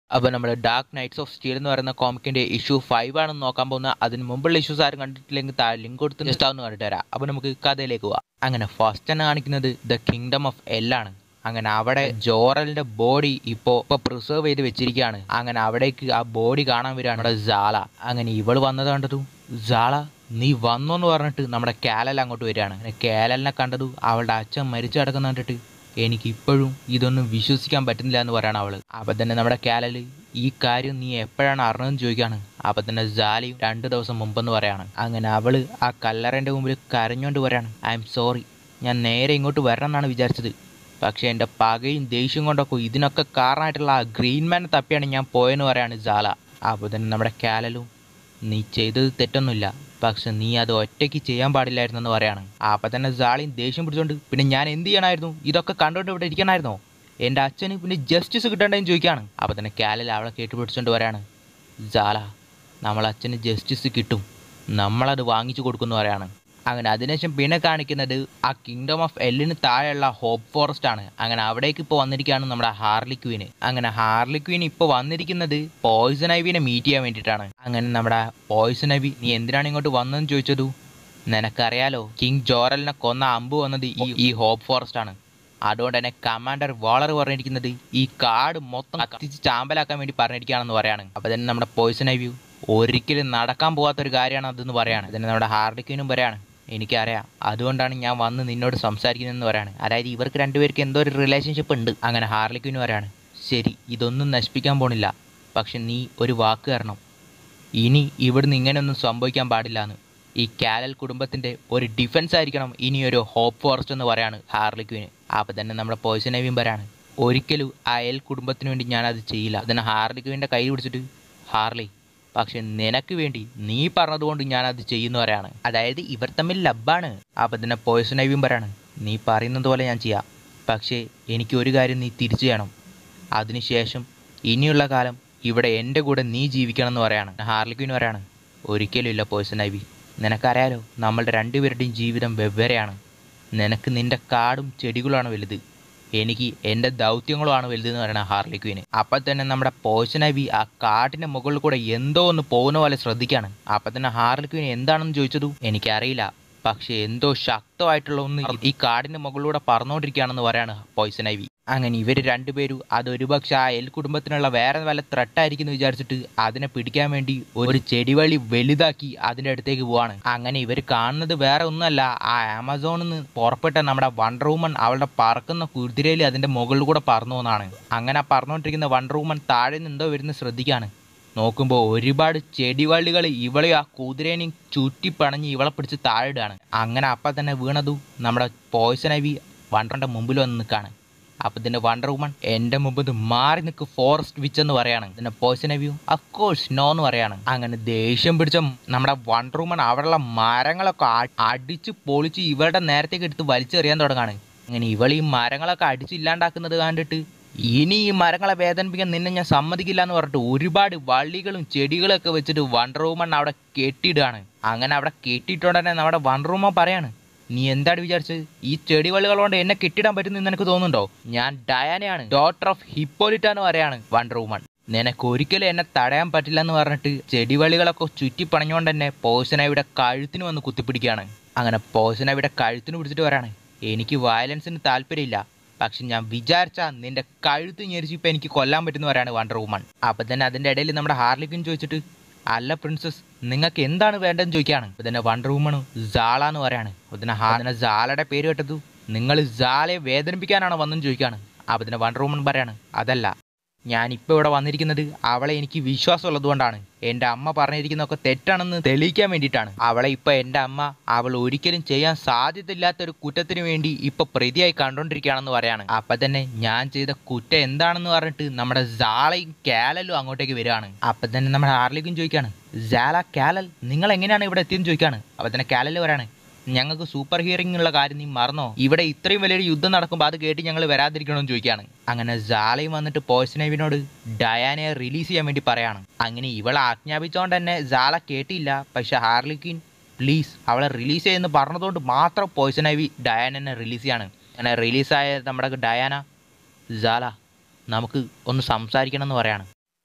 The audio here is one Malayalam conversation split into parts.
അപ്പോൾ നമ്മൾ ഡാർക്ക് നൈറ്റ്സ് ഓഫ് സ്റ്റീൽ എന്ന് പറയുന്ന കോമിക്കിന്റെ ഇഷ്യൂ 5 ആണെന്ന് നോക്കാൻ പോകുന്ന. അതിന് മുമ്പുള്ള ഇഷ്യൂസ് ആരും കണ്ടിട്ടില്ലെങ്കിൽ താഴെ ലിങ്ക് കൊടുത്ത് ജസ്റ്റ് ആവുന്ന കണ്ടിട്ട് തരാം. അപ്പോൾ നമുക്ക് കഥയിലേക്ക് പോവാം. അങ്ങനെ ഫസ്റ്റ് തന്നെ കാണിക്കുന്നത് ദ കിങ്ഡം ഓഫ് എൽ ആണ്. അങ്ങനെ അവിടെ ജോറലിന്റെ ബോഡി ഇപ്പോ പ്രിസർവ് ചെയ്ത് വെച്ചിരിക്കുകയാണ്. അങ്ങനെ അവിടേക്ക് ആ ബോഡി കാണാൻ വരികയാണ് നമ്മുടെ സാല. അങ്ങനെ ഇവള് വന്നത് കണ്ടതും സാല നീ വന്നോന്ന് പറഞ്ഞിട്ട് നമ്മുടെ കാലൽ അങ്ങോട്ട് വരികയാണ്. കാലലിനെ കണ്ടതും അവളുടെ അച്ഛൻ മരിച്ചു കിടക്കുന്ന കണ്ടിട്ട് എനിക്ക് ഇപ്പോഴും ഇതൊന്നും വിശ്വസിക്കാൻ പറ്റുന്നില്ല എന്ന് പറയണം അവള്. അപ്പം തന്നെ നമ്മുടെ കാലല് ഈ കാര്യം നീ എപ്പോഴാണ് അറിഞ്ഞതെന്ന് ചോദിക്കുകയാണ്. അപ്പം തന്നെ സാലിയും 2 ദിവസം മുമ്പെന്ന് പറയാണ്. അങ്ങനെ അവള് ആ കല്ലറേൻ്റെ മുമ്പിൽ കരഞ്ഞുകൊണ്ട് പറയാണ്, ഐ എം സോറി, ഞാൻ നേരെ ഇങ്ങോട്ട് വരണം എന്നാണ് വിചാരിച്ചത്. പക്ഷേ എൻ്റെ പകയും ദേഷ്യം കൊണ്ടൊക്കെ ഇതിനൊക്കെ കാരണമായിട്ടുള്ള ആ ഗ്രീൻമാനെ തപ്പിയാണ് ഞാൻ പോയെന്ന് പറയാണ് സാല. അപ്പോൾ തന്നെ നമ്മുടെ കാലലും നീ ചെയ്തത് തെറ്റൊന്നുമില്ല, പക്ഷെ നീ അത് ഒറ്റയ്ക്ക് ചെയ്യാൻ പാടില്ലായിരുന്നെന്ന് പറയാണ്. അപ്പം തന്നെ സാളിയും ദേഷ്യം പിടിച്ചോണ്ട് പിന്നെ ഞാൻ എന്ത് ചെയ്യണമായിരുന്നു, ഇതൊക്കെ കണ്ടുകൊണ്ട് ഇവിടെ ഇരിക്കണമായിരുന്നോ, എൻ്റെ അച്ഛന് പിന്നെ ജസ്റ്റിസ് കിട്ടേണ്ടതെന്ന് ചോദിക്കുകയാണ്. അപ്പം തന്നെ കാലൽ അവളെ കേട്ടുപിടിച്ചോണ്ട് പറയാണ്, സാല നമ്മളെ അച്ഛന് ജസ്റ്റിസ് കിട്ടും, നമ്മളത് വാങ്ങിച്ചു കൊടുക്കുമെന്ന് പറയാണ്. അങ്ങനെ അതിനുശേഷം പിന്നെ കാണിക്കുന്നത് ആ കിങ്ഡം ഓഫ് എല്ലിന് താഴെയുള്ള ഹോപ്പ് ഫോറസ്റ്റ് ആണ്. അങ്ങനെ അവിടേക്ക് ഇപ്പോൾ വന്നിരിക്കുകയാണ് നമ്മുടെ ഹാർലി ക്വീന്. അങ്ങനെ ഹാർലി ക്വീൻ ഇപ്പോൾ വന്നിരിക്കുന്നത് പോയിസൺ ഐവിനെ മീറ്റ് ചെയ്യാൻ വേണ്ടിയിട്ടാണ്. അങ്ങനെ നമ്മുടെ പോയിസൺ ഐവി നീ എന്തിനാണ് ഇങ്ങോട്ട് വന്നതെന്ന് ചോദിച്ചതു. നിനക്കറിയാലോ കിങ് ജോറലിനെ കൊന്ന അമ്പ് വന്നത് ഈ ഹോപ്പ് ഫോറസ്റ്റ് ആണ്. അതുകൊണ്ട് തന്നെ കമാൻഡർ വാളർ പറഞ്ഞിരിക്കുന്നത് ഈ കാട് മൊത്തം കത്തിച്ച് ചാമ്പലാക്കാൻ വേണ്ടി പറഞ്ഞിരിക്കുകയാണെന്ന് പറയാണ്. അപ്പോൾ തന്നെ നമ്മുടെ പോയിസൺ ഐവി ഒരിക്കലും നടക്കാൻ പോകാത്തൊരു കാര്യമാണ് അതെന്ന് പറയാണ്. തന്നെ നമ്മുടെ ഹാർലി ക്വീനും പറയാണ്, എനിക്കറിയാം, അതുകൊണ്ടാണ് ഞാൻ വന്ന് നിന്നോട് സംസാരിക്കുന്നതെന്ന് പറയാണ്. അതായത് ഇവർക്ക് രണ്ടുപേർക്ക് എന്തോ ഒരു റിലേഷൻഷിപ്പ് ഉണ്ട്. അങ്ങനെ ഹാർലി ക്വീൻ പറയാണ്, ശരി ഇതൊന്നും നശിപ്പിക്കാൻ പോണില്ല, പക്ഷെ നീ ഒരു വാക്ക് തരണം, ഇനി ഇവിടുന്ന് ഇങ്ങനെയൊന്നും സംഭവിക്കാൻ പാടില്ല എന്ന്. ഈ കാലൽ കുടുംബത്തിൻ്റെ ഒരു ഡിഫൻസ് ആയിരിക്കണം ഇനി ഒരു ഹോപ്പ് ഫോറസ്റ്റ് എന്ന് പറയാണ് ഹാർലി ക്വീന്. അപ്പോൾ തന്നെ നമ്മുടെ പോയിസൺ ഐവിയും പറയാണ്, ഒരിക്കലും ആ എൽ കുടുംബത്തിന് വേണ്ടി ഞാനത് ചെയ്യില്ല. അതിന് ഹാർലി ക്വീൻ്റെ കൈ പിടിച്ചിട്ട്, ഹാർലി പക്ഷെ നിനക്ക് വേണ്ടി നീ പറഞ്ഞതുകൊണ്ട് ഞാനത് ചെയ്യുന്ന പറയാണ്. അതായത് ഇവർ തമ്മിൽ ലബ്ബാണ്. അപ്പം തന്നെ പോയിസൺ ഐവിയും പറയാണ്, നീ പറയുന്നത് പോലെ ഞാൻ ചെയ്യാം, പക്ഷേ എനിക്ക് ഒരു കാര്യം നീ തിരിച്ചു ചെയ്യണം, അതിനുശേഷം ഇനിയുള്ള കാലം ഇവിടെ എൻ്റെ കൂടെ നീ ജീവിക്കണം എന്ന് പറയാണ്. ഹാർലി ക്വീൻ പറയാണ്, ഒരിക്കലും ഇല്ല പോയിസൺ ഐവി, നിനക്കറിയാലോ നമ്മളുടെ രണ്ടുപേരുടെയും ജീവിതം വെവ്വേറെയാണ്. നിനക്ക് നിൻ്റെ കാടും ചെടികളുമാണ് വലുത്, എനിക്ക് എൻ്റെ ദൗത്യങ്ങളുമാണ് വലുതെന്ന് പറയണ ഹാർലി ക്വീന്. അപ്പം തന്നെ നമ്മുടെ പോയിസൺ ഐവി ആ കാട്ടിൻ്റെ മുകളിൽ കൂടെ എന്തോ ഒന്ന് പോകുന്ന പോലെ ശ്രദ്ധിക്കുകയാണ്. അപ്പം തന്നെ ഹാർലി ക്വീൻ എന്താണെന്ന് ചോദിച്ചതു, എനിക്കറിയില്ല, പക്ഷേ എന്തോ ശക്തമായിട്ടുള്ള ഒന്ന് ഈ കാടിൻ്റെ മുകളിലൂടെ പറന്നുകൊണ്ടിരിക്കുകയാണെന്ന് പറയാണ് പോയിസൺ ഐവി. അങ്ങനെ ഇവർ രണ്ടുപേരും അതൊരുപക്ഷെ ആ എൽ കുടുംബത്തിനുള്ള വേറെ വല്ല ത്രെട്ടായിരിക്കും എന്ന് വിചാരിച്ചിട്ട് അതിനെ പിടിക്കാൻ വേണ്ടി ഒരു ചെടിവള്ളി വലുതാക്കി അതിൻ്റെ അടുത്തേക്ക് പോവാണ്. അങ്ങനെ ഇവർ കാണുന്നത് വേറെ ഒന്നുമല്ല, ആ ആമസോണിൽ നിന്ന് പുറപ്പെട്ട നമ്മുടെ വണ്ടർ വുമൺ അവളുടെ പറക്കുന്ന കുതിരയിൽ അതിൻ്റെ മുകളിൽ കൂടെ പറന്നു പോകുന്നതാണ്. അങ്ങനെ പറന്നുകൊണ്ടിരിക്കുന്ന വണ്ടർ വുമൺ താഴെ നിന്ന് എന്തോ വരുന്നത് ശ്രദ്ധിക്കുകയാണ്. നോക്കുമ്പോൾ ഒരുപാട് ചെടിവള്ളികൾ ഇവളെ ആ കുതിരേനെയും ചുറ്റി പണഞ്ഞ് ഇവളെ പിടിച്ച് താഴെയിടുകയാണ്. അങ്ങനെ അപ്പം തന്നെ വീണതു നമ്മുടെ പോയിസൺ ഐവി വണ്ടറിൻ്റെ മുമ്പിൽ വന്ന് നിൽക്കുകയാണ്. അപ്പം ഇതിൻ്റെ വണ്ടർ വുമൺ എൻ്റെ മുമ്പിൽ മാറി നിൽക്ക് ഫോറസ്റ്റ് വിച്ച് എന്ന് പറയാണ്. ഇതിൻ്റെ പോയിസൺ ഐവിയും അഫ്കോഴ്സ് നോ എന്ന് പറയാണ്. അങ്ങനെ ദേഷ്യം പിടിച്ച നമ്മുടെ വണ്ടർ വുമൺ അവിടെയുള്ള മരങ്ങളൊക്കെ അടിച്ച് പൊളിച്ച് ഇവളുടെ നേരത്തേക്ക് എടുത്ത് വലിച്ചെറിയാൻ തുടങ്ങാണ്. അങ്ങനെ ഇവൾ ഈ മരങ്ങളൊക്കെ അടിച്ചില്ലാണ്ടാക്കുന്നത് കണ്ടിട്ട്, ഇനി ഈ മരങ്ങളെ വേദനിപ്പിക്കാൻ നിന്നെ ഞാൻ സമ്മതിക്കില്ല എന്ന് പറഞ്ഞിട്ട് ഒരുപാട് വള്ളികളും ചെടികളൊക്കെ വെച്ചിട്ട് വണ്ടർ വുമൺ അവിടെ കെട്ടിയിടുകയാണ്. അങ്ങനെ അവിടെ കെട്ടിയിട്ടുടനെ നമ്മുടെ വണ്ടർ വുമൺ പറയാണ്, നീ എന്താണ് വിചാരിച്ചത്, ഈ ചെടിവള്ളികൾ കൊണ്ട് എന്നെ കെട്ടിടാൻ പറ്റുമെന്ന് നിനക്ക് തോന്നുന്നുണ്ടോ, ഞാൻ ഡയാനയാണ്, ഡോട്ടർ ഓഫ് ഹിപ്പോലിറ്റ എന്ന് പറയാണ് വണ്ടർ വുമൺ, നിനക്ക് ഒരിക്കലും എന്നെ തടയാൻ പറ്റില്ല എന്ന് പറഞ്ഞിട്ട് ചെടിവള്ളികളൊക്കെ ചുറ്റി പണഞ്ഞുകൊണ്ട് തന്നെ പോയിസൺ ഐവിയുടെ കഴുത്തിന് വന്ന് കുത്തിപ്പിടിക്കുകയാണ്. അങ്ങനെ പോയിസൺ ഐവിയുടെ കഴുത്തിന് പിടിച്ചിട്ട് പറയാണ്, എനിക്ക് വയലൻസിന് താല്പര്യമില്ല, പക്ഷെ ഞാൻ വിചാരിച്ചാ നിന്റെ കഴുത്ത് ഞെരിച്ചിപ്പോൾ എനിക്ക് കൊല്ലാൻ പറ്റുമെന്ന് പറയാണ് വണ്ടർ വുമൺ. അപ്പം തന്നെ അതിൻ്റെ ഇടയിൽ നമ്മുടെ ഹാർലി ക്വീൻ ചോദിച്ചിട്ട്, അല്ല പ്രിൻസസ് നിങ്ങൾക്ക് എന്താണ് വേണ്ടതെന്ന് ചോദിക്കുകയാണ്. അപ്പം തന്നെ വണ്ടർ വുമണും സാള എന്ന് പറയാണ്. അതിനെ സാലയുടെ പേര് കേട്ടതു, നിങ്ങൾ സാലയെ വേദനിപ്പിക്കാനാണോ വന്നെന്ന് ചോദിക്കുകയാണ്. അപ്പം തന്നെ വണ്ടർ വുമൺ പറയാണ്, അതല്ല, ഞാനിപ്പോൾ ഇവിടെ വന്നിരിക്കുന്നത് അവളെ എനിക്ക് വിശ്വാസമുള്ളത് കൊണ്ടാണ്. എൻ്റെ അമ്മ പറഞ്ഞിരിക്കുന്നതൊക്കെ തെറ്റാണെന്ന് തെളിയിക്കാൻ വേണ്ടിയിട്ടാണ്. അവളെ ഇപ്പോൾ എൻ്റെ അമ്മ അവൾ ഒരിക്കലും ചെയ്യാൻ സാധ്യതയില്ലാത്തൊരു കുറ്റത്തിന് വേണ്ടി ഇപ്പോൾ പ്രതിയായി കണ്ടുകൊണ്ടിരിക്കുകയാണെന്ന് പറയാണ്. അപ്പം തന്നെ ഞാൻ ചെയ്ത കുറ്റം എന്താണെന്ന് പറഞ്ഞിട്ട് നമ്മുടെ സാളയും കാലലും അങ്ങോട്ടേക്ക് വരികയാണ്. അപ്പം തന്നെ നമ്മുടെ ഹാർലിക്കും ചോദിക്കുകയാണ്, സാല കാലൽ നിങ്ങൾ എങ്ങനെയാണ് ഇവിടെ എത്തിയെന്ന് ചോദിക്കുകയാണ്. അപ്പം തന്നെ കാലൽ പറയാണ്, ഞങ്ങൾക്ക് സൂപ്പർ ഹിയറിംഗ് ഉള്ള കാര്യം നീ മറന്നോ, ഇവിടെ ഇത്രയും വലിയൊരു യുദ്ധം നടക്കുമ്പോൾ അത് കേട്ട് ഞങ്ങൾ വരാതിരിക്കണമെന്ന് ചോദിക്കുകയാണ്. അങ്ങനെ സാലയും വന്നിട്ട് പോയിസൺ ഐവിനോട് ഡയാനയെ റിലീസ് ചെയ്യാൻ വേണ്ടി പറയാണ്. അങ്ങനെ ഇവളെ ആജ്ഞാപിച്ചുകൊണ്ട് തന്നെ സാല കേട്ടില്ല. പക്ഷെ ഹാർലി ക്വീൻ പ്ലീസ് അവളെ റിലീസ് ചെയ്യുമെന്ന് പറഞ്ഞതുകൊണ്ട് മാത്രം പോയിസൺ ഐവി ഡയാനെ റിലീസ് ചെയ്യാണ്. അങ്ങനെ റിലീസായ നമ്മുടെ ഡയാന, സാല നമുക്ക് ഒന്ന് സംസാരിക്കണം എന്ന് പറയാണ്.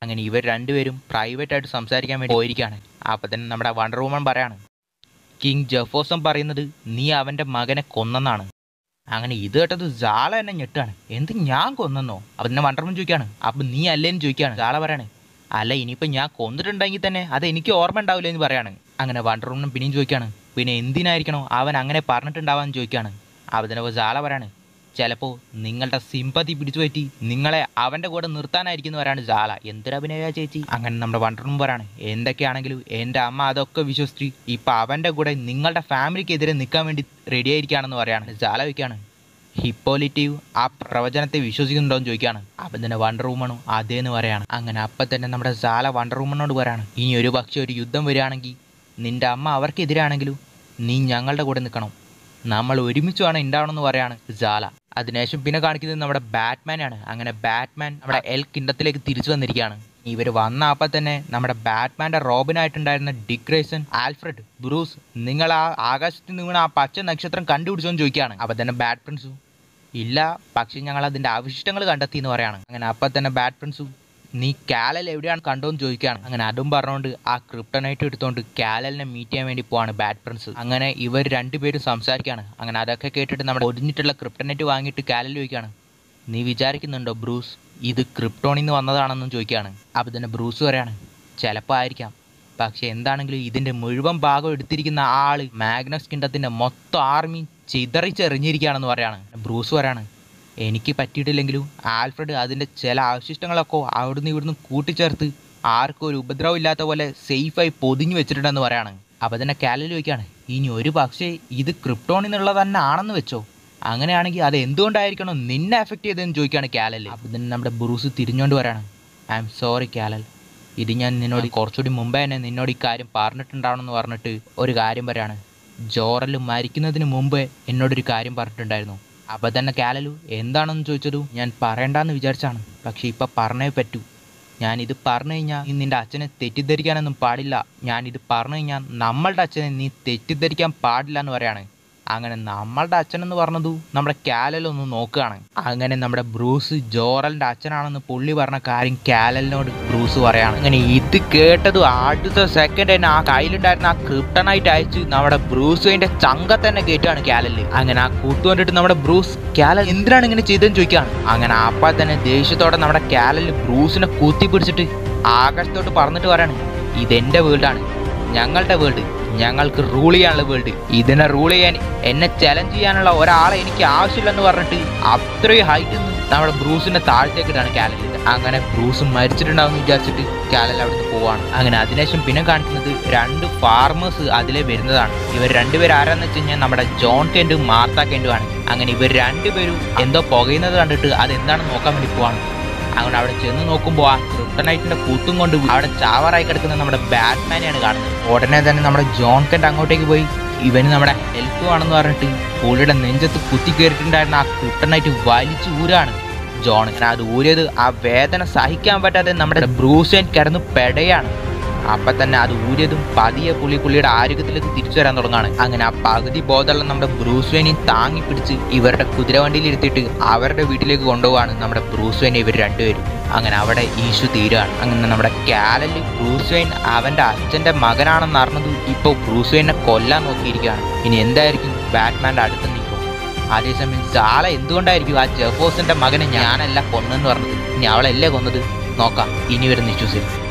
അങ്ങനെ ഇവർ രണ്ടുപേരും പ്രൈവറ്റ് ആയിട്ട് സംസാരിക്കാൻ വേണ്ടി പോയിരിക്കുകയാണ്. അപ്പം തന്നെ നമ്മുടെ വണ്ടർ വുമൺ പറയാണ്, കിങ് ജെഫേഴ്സൺ പറയുന്നത് നീ അവൻ്റെ മകനെ കൊന്നെന്നാണ്. അങ്ങനെ ഇത് കേട്ടത് ജാള എന്നെ ഞെട്ടാണ്. എന്ത് ഞാൻ കൊന്നെന്നോ? അപ്പം തന്നെ വണ്ടർ വുമൺ ചോദിക്കുകയാണ്, അപ്പം നീ അല്ലേന്ന് ചോദിക്കുകയാണ്. ജാള പറയാണ്, അല്ല ഇനിയിപ്പോൾ ഞാൻ കൊന്നിട്ടുണ്ടെങ്കിൽ തന്നെ അത് എനിക്ക് ഓർമ്മ ഉണ്ടാവില്ല എന്ന് പറയാണ്. അങ്ങനെ വണ്ടർ വുമൺ പിന്നെയും ചോദിക്കുകയാണ്, പിന്നെ എന്തിനായിരിക്കണോ അവൻ അങ്ങനെ പറഞ്ഞിട്ടുണ്ടാവാന്ന് ചോദിക്കുകയാണ്. അപ്പം തന്നെ ജാള പറയാണ്, ചിലപ്പോൾ നിങ്ങളുടെ സിമ്പതി പിടിച്ചു പറ്റി നിങ്ങളെ അവൻ്റെ കൂടെ നിർത്താനായിരിക്കും പറയാണ് ജാള. എന്തൊരഭിനയ ചേച്ചി. അങ്ങനെ നമ്മുടെ വണ്ടർ വുമൺ പറയാണ്, എന്തൊക്കെയാണെങ്കിലും എൻ്റെ അമ്മ അതൊക്കെ വിശ്വസിച്ച് ഇപ്പം അവൻ്റെ കൂടെ നിങ്ങളുടെ ഫാമിലിക്കെതിരെ നിൽക്കാൻ വേണ്ടി റെഡി ആയിരിക്കുകയാണെന്ന് പറയാണ്. ജാള വയ്ക്കുകയാണ്, ഹിപ്പോലിറ്റീവ് ആ പ്രവചനത്തെ വിശ്വസിക്കുന്നുണ്ടോ എന്ന് ചോദിക്കുകയാണ്. അപ്പം തന്നെ വണ്ടർ വുമണും അതേന്ന് പറയാണ്. അങ്ങനെ അപ്പം തന്നെ നമ്മുടെ ജാല വണ്ടർ വുമണോട് പറയാണ്, ഇനി ഒരു പക്ഷേ ഒരു യുദ്ധം വരികയാണെങ്കിൽ നിൻ്റെ അമ്മ അവർക്കെതിരാണെങ്കിലും നീ ഞങ്ങളുടെ കൂടെ നിൽക്കണം, നമ്മൾ ഒരുമിച്ച് വേണം ഉണ്ടാവണമെന്ന് പറയാണ് ജാല. അതിനുശേഷം പിന്നെ കാണിക്കുന്നത് നമ്മുടെ ബാറ്റ്മാനാണ്. അങ്ങനെ ബാറ്റ്മാൻ നമ്മുടെ എൽ കിൻഡത്തിലേക്ക് തിരിച്ചു വന്നിരിക്കുകയാണ്. ഇവർ വന്ന അപ്പം തന്നെ നമ്മുടെ ബാറ്റ്മാൻ്റെ റോബിനായിട്ടുണ്ടായിരുന്ന ഡിക് ഗ്രേസൺ, ആൽഫ്രഡ്, ബ്രൂസ്, നിങ്ങൾ ആ ആകാശത്ത് നിന്ന് ആ പച്ച നക്ഷത്രം കണ്ടുപിടിച്ചോന്ന് ചോദിക്കുകയാണ്. അപ്പം തന്നെ ബാറ്റ് പ്രിൻസു, ഇല്ല പക്ഷെ ഞങ്ങൾ അതിൻ്റെ അവശിഷ്ടങ്ങൾ കണ്ടെത്തി എന്ന് പറയാണ്. അങ്ങനെ അപ്പം തന്നെ ബാറ്റ് പ്രിൻസു, നീ കാലൽ എവിടെയാണ് കണ്ടോന്ന് ചോദിക്കുകയാണ്. അങ്ങനെ അതും പറഞ്ഞുകൊണ്ട് ആ ക്രിപ്റ്റനൈറ്റ് എടുത്തുകൊണ്ട് കാലലിനെ മീറ്റ് ചെയ്യാൻ വേണ്ടി പോവാണ് ബാറ്റ് പ്രിൻസ്. അങ്ങനെ ഇവർ രണ്ടുപേരും സംസാരിക്കുകയാണ്. അങ്ങനെ അതൊക്കെ കേട്ടിട്ട് നമ്മുടെ ഒടിഞ്ഞിട്ടുള്ള ക്രിപ്റ്റനൈറ്റ് വാങ്ങിയിട്ട് കാലൽ ചോദിക്കുകയാണ്, നീ വിചാരിക്കുന്നുണ്ടോ ബ്രൂസ് ഇത് ക്രിപ്റ്റോണിൽ നിന്ന് വന്നതാണെന്നും ചോദിക്കുകയാണ്. അപ്പം തന്നെ ബ്രൂസ് പറയാണ്, ചിലപ്പോൾ ആയിരിക്കാം, പക്ഷെ എന്താണെങ്കിലും ഇതിൻ്റെ മുഴുവൻ ഭാഗം എടുത്തിരിക്കുന്ന ആള് മാഗ്നസ് കിൻഡത്തിൻ്റെ മൊത്തം ആർമി ചിതറിച്ചെറിഞ്ഞിരിക്കുകയാണെന്ന് പറയാണ്. ബ്രൂസ് പറയാണ്, എനിക്ക് പറ്റിയിട്ടില്ലെങ്കിലും ആൽഫ്രഡ് അതിൻ്റെ ചില അവശിഷ്ടങ്ങളൊക്കെ അവിടുന്ന് ഇവിടുന്ന് കൂട്ടിച്ചേർത്ത് ആർക്കും ഒരു ഉപദ്രവം ഇല്ലാത്ത പോലെ സേഫായി പൊതിഞ്ഞു വെച്ചിട്ടുണ്ടെന്ന് പറയാണ്. അപ്പം തന്നെ കാലൽ ചോദിക്കുകയാണ്, ഇനി ഒരു പക്ഷേ ഇത് ക്രിപ്റ്റോണിൽ നിന്നുള്ളത് തന്നെ ആണെന്ന് വെച്ചോ, അങ്ങനെയാണെങ്കിൽ അത് എന്തുകൊണ്ടായിരിക്കണം നിന്നെ എഫക്റ്റ് ചെയ്തതെന്ന് ചോദിക്കുകയാണ് കാലൽ. അപ്പം തന്നെ നമ്മുടെ ബ്രൂസ് തിരിഞ്ഞുകൊണ്ട് പറയാണ്, ഐ എം സോറി കാലൽ, ഇത് ഞാൻ നിന്നോട് കുറച്ചുകൂടി മുമ്പേ തന്നെ നിന്നോട് ഈ കാര്യം പറഞ്ഞിട്ടുണ്ടാവണമെന്ന് പറഞ്ഞിട്ട് ഒരു കാര്യം പറയാണ്, ജോറൽ മരിക്കുന്നതിന് മുമ്പേ എന്നോടൊരു കാര്യം പറഞ്ഞിട്ടുണ്ടായിരുന്നു. അപ്പം തന്നെ കാലലു എന്താണെന്ന് ചോദിച്ചതു ഞാൻ പറയണ്ടെന്ന് വിചാരിച്ചാണ്, പക്ഷേ ഇപ്പം പറഞ്ഞേ പറ്റൂ, ഞാനിത് പറഞ്ഞു കഴിഞ്ഞാൽ നിൻ്റെ അച്ഛനെ തെറ്റിദ്ധരിക്കാനൊന്നും പാടില്ല, ഞാനിത് പറഞ്ഞു കഴിഞ്ഞാൽ നമ്മളുടെ അച്ഛനെ നീ തെറ്റിദ്ധരിക്കാൻ പാടില്ല എന്ന് പറയാണ്. അങ്ങനെ നമ്മളുടെ അച്ഛനെന്ന് പറഞ്ഞതു നമ്മുടെ കാലലൊന്ന് നോക്കുകയാണ്. അങ്ങനെ നമ്മുടെ ബ്രൂസ് ജോറലിൻ്റെ അച്ഛനാണെന്ന് പുള്ളി പറഞ്ഞ കാര്യം കാലലിനോട് ബ്രൂസ് പറയാണ്. അങ്ങനെ ഇത് കേട്ടത് അടുത്ത സെക്കൻഡ് തന്നെ ആ കയ്യിലുണ്ടായിരുന്ന ആ ക്രിപ്റ്റനൈറ്റ് അയച്ച് നമ്മുടെ ബ്രൂസ് അതിൻ്റെ ചങ്ക തന്നെ കേട്ടാണ് കാലലിൽ. അങ്ങനെ ആ കൂട്ടു കണ്ടിട്ട് നമ്മുടെ ബ്രൂസ്, കാലൽ എന്തിനാണ് ഇങ്ങനെ ചെയ്തതെന്ന് ചോദിക്കുകയാണ്. അങ്ങനെ അപ്പം തന്നെ ദേഷ്യത്തോടെ നമ്മുടെ കാലലിൽ ബ്രൂസിനെ കുത്തി പിടിച്ചിട്ട് ആകാശത്തോട്ട് പറഞ്ഞിട്ട് പറയാണ്, ഇതെൻ്റെ വേൾഡാണ്, ഞങ്ങളുടെ വേൾഡ്, ഞങ്ങൾക്ക് റൂൾ ചെയ്യാനുള്ള വേൾഡ്, ഇതിനെ റൂൾ ചെയ്യാൻ എന്നെ ചലഞ്ച് ചെയ്യാനുള്ള ഒരാളെ എനിക്ക് ആവശ്യമില്ലെന്ന് പറഞ്ഞിട്ട് അത്രയും ഹൈറ്റിൽ നിന്ന് നമ്മുടെ ബ്രൂസിനെ താഴത്തേക്കിട്ടാണ് കാലൽ. അങ്ങനെ ബ്രൂസ് മരിച്ചിട്ടുണ്ടാവും വിചാരിച്ചിട്ട് കാലൽ അവിടെ നിന്ന് പോവാണ്. അങ്ങനെ അതിനുശേഷം പിന്നെ കാണിക്കുന്നത് രണ്ട് ഫാർമേഴ്സ് അതിലെ വരുന്നതാണ്. ഇവർ രണ്ടുപേരും ആരാന്ന് വെച്ച് കഴിഞ്ഞാൽ നമ്മുടെ ജോൺ കെൻറ്റും മാർത്ത കെൻറ്റുമാണ്. അങ്ങനെ ഇവർ രണ്ടുപേരും എന്തോ പുകയുന്നത് കണ്ടിട്ട് അതെന്താണെന്ന് നോക്കാൻ വേണ്ടി പോവാണ്. അങ്ങനെ അവിടെ ചെന്ന് നോക്കുമ്പോൾ ആ ക്രിപ്റ്റനൈറ്റിന്റെ കൂത്തും കൊണ്ട് അവിടെ ചാവറായി കിടക്കുന്ന നമ്മുടെ ബാറ്റ്മാനെയാണ് കാണുന്നത്. ഉടനെ തന്നെ നമ്മുടെ ജോൺ കെന്റ് അങ്ങോട്ടേക്ക് പോയി ഇവന് നമ്മുടെ ഹെൽപ്പ് ആണെന്ന് പറഞ്ഞിട്ട് പുള്ളിയുടെ നെഞ്ചത്ത് കുത്തി കയറിയിട്ടുണ്ടായിരുന്ന ആ ക്രിപ്റ്റനൈറ്റ് വലിച്ചു ഊരാണ് ജോൺ. അത് ഊരിയത് ആ വേദന സഹിക്കാൻ പറ്റാതെ നമ്മുടെ ബ്രൂസ് വെയ്ൻ കിടന്ന് പെടയാണ്. അപ്പം തന്നെ അത് ഊരിയതും പതിയെ പുള്ളിയുടെ ആരോഗ്യത്തിലേക്ക് തിരിച്ചു വരാൻ തുടങ്ങാണ്. അങ്ങനെ ആ പകുതി ബോധമുള്ള നമ്മുടെ ബ്രൂസ് വെയ്നെ താങ്ങി പിടിച്ച് ഇവരുടെ കുതിരവണ്ടിയിൽ ഇരുത്തിയിട്ട് അവരുടെ വീട്ടിലേക്ക് കൊണ്ടുപോവാണ് നമ്മുടെ ബ്രൂസ് വെയ്നെ ഇവർ രണ്ടുപേരും. അങ്ങനെ അവിടെ ഇഷ്യൂ തീരുകയാണ്. അങ്ങനെ നമ്മുടെ കാലൽ ബ്രൂസ് വെയ്ൻ അവൻ്റെ അച്ഛൻ്റെ മകനാണെന്ന് അറിഞ്ഞത് ഇപ്പോൾ ബ്രൂസ് വെയ്നെ കൊല്ലാൻ നോക്കിയിരിക്കുകയാണ്. ഇനി എന്തായിരിക്കും ബാറ്റ്മാൻ്റെ അടുത്ത് നിൽക്കും. അതേസമയം ജാല എന്തുകൊണ്ടായിരിക്കും ആ ജെഫേഴ്സന്റെ മകനെ ഞാനല്ല കൊന്നെന്ന് പറഞ്ഞത്, ഇനി അവളല്ലേ കൊന്നത് നോക്കാം ഇനി വരുന്ന ഇഷ്യൂസിൽ.